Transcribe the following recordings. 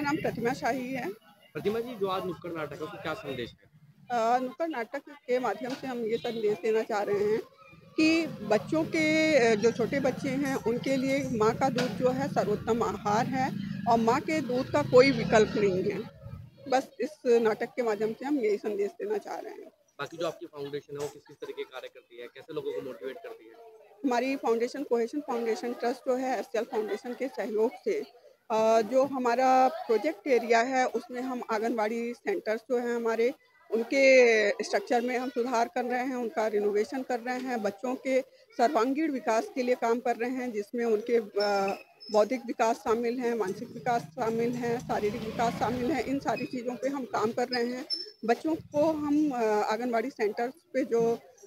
नाम प्रतिमा शाही है। प्रतिमा जी, जो आज नुक्कड़ नाटक है, उसका क्या संदेश है? नुक्कड़ नाटक के माध्यम से हम ये संदेश देना चाह रहे हैं कि बच्चों के जो छोटे बच्चे हैं उनके लिए माँ का दूध जो है सर्वोत्तम आहार है और माँ के दूध का कोई विकल्प नहीं है। बस इस नाटक के माध्यम से हम यही संदेश देना चाह रहे हैं। बाकी जो आपकी फाउंडेशन है, वो किस-किस तरह के कार्य करती है? कैसे लोगों को मोटिवेट करती है? हमारी फाउंडेशन कोहेशन फाउंडेशन ट्रस्ट जो है एसएल फाउंडेशन के सहयोग से जो हमारा प्रोजेक्ट एरिया है उसमें हम आंगनबाड़ी सेंटर्स जो हैं हमारे उनके स्ट्रक्चर में हम सुधार कर रहे हैं, उनका रिनोवेशन कर रहे हैं, बच्चों के सर्वांगीण विकास के लिए काम कर रहे हैं जिसमें उनके बौद्धिक विकास शामिल है, मानसिक विकास शामिल है, शारीरिक विकास शामिल है। इन सारी चीज़ों पे हम काम कर रहे हैं। बच्चों को हम आंगनबाड़ी सेंटर्स पे जो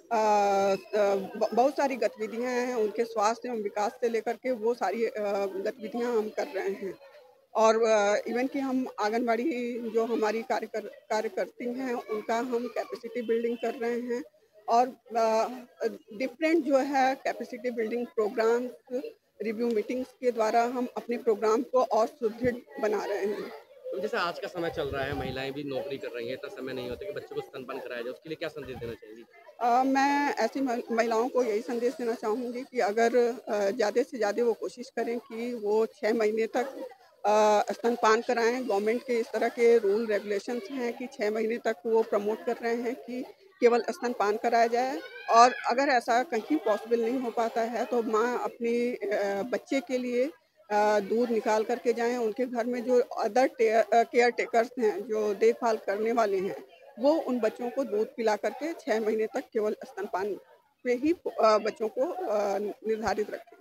बहुत सारी गतिविधियाँ हैं, उनके स्वास्थ्य एवं विकास से लेकर के वो सारी गतिविधियाँ हम कर रहे हैं। और इवन कि हम आंगनबाड़ी जो हमारी कार्यकर्ती हैं, उनका हम कैपेसिटी बिल्डिंग कर रहे हैं और डिफरेंट जो है capacity building programmes, review meetings के द्वारा हम अपने प्रोग्राम को और सुदृढ़ बना रहे हैं। तो जैसे आज का समय चल रहा है, महिलाएँ भी नौकरी कर रही हैं, इतना समय नहीं होता कि बच्चों को स्तनपान कराया जाए, उसके लिए क्या संदेश देना चाहेंगी? मैं ऐसी महिलाओं को यही संदेश देना चाहूँगी कि अगर ज़्यादा से ज़्यादा वो कोशिश करें कि वो 6 महीने तक स्तनपान कराएँ। गवर्नमेंट के इस तरह के रूल रेगुलेशंस हैं कि 6 महीने तक वो प्रमोट कर रहे हैं कि केवल स्तनपान कराया जाए और अगर ऐसा कहीं पॉसिबल नहीं हो पाता है तो माँ अपने बच्चे के लिए दूध निकाल कर के जाएँ। उनके घर में जो अदर केयर टेकर्स हैं, जो देखभाल करने वाले हैं, वो उन बच्चों को दूध पिला करके 6 महीने तक केवल स्तनपान पे ही बच्चों को निर्धारित रखें।